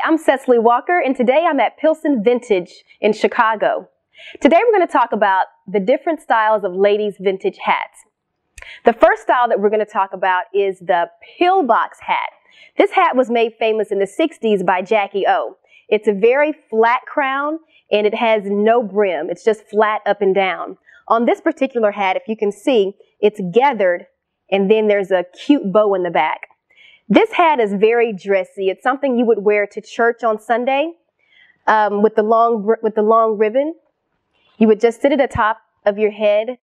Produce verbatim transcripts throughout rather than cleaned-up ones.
I'm Cessily Walker, and today I'm at Pilsen Vintage in Chicago. Today we're going to talk about the different styles of ladies' vintage hats. The first style that we're going to talk about is the pillbox hat. This hat was made famous in the sixties by Jackie O. It's a very flat crown and it has no brim. It's just flat up and down. On this particular hat, if you can see, it's gathered and then there's a cute bow in the back. This hat is very dressy. It's something you would wear to church on Sunday um, with the long with the long ribbon. You would just sit at the top of your head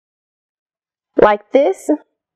like this.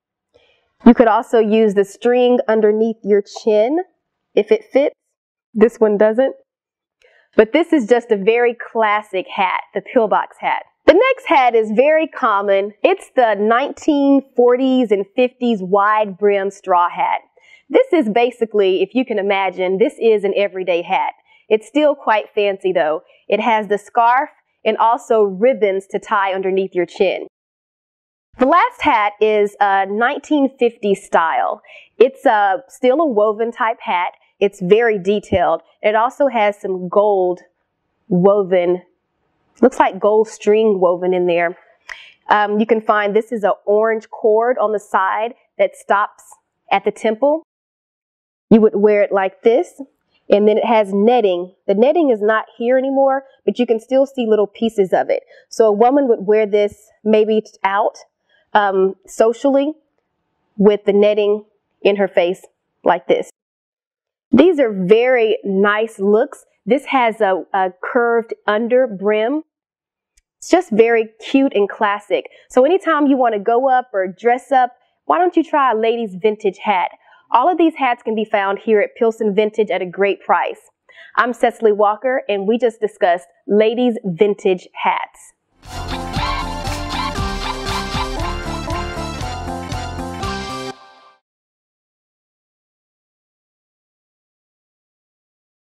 You could also use the string underneath your chin if it fits. This one doesn't. But this is just a very classic hat, the pillbox hat. The next hat is very common. It's the nineteen forties and fifties wide brim straw hat. This is basically, if you can imagine, this is an everyday hat. It's still quite fancy though. It has the scarf and also ribbons to tie underneath your chin. The last hat is a nineteen fifties style. It's a, still a woven type hat. It's very detailed. It also has some gold woven, looks like gold string woven in there. Um, you can find this is an orange cord on the side that stops at the temple. You would wear it like this, and then it has netting. The netting is not here anymore, but you can still see little pieces of it. So a woman would wear this maybe out um, socially with the netting in her face like this. These are very nice looks. This has a, a curved under brim. It's just very cute and classic. So anytime you want to go up or dress up, why don't you try a ladies' vintage hat? All of these hats can be found here at Pilsen Vintage at a great price. I'm Cessily Walker, and we just discussed ladies' vintage hats.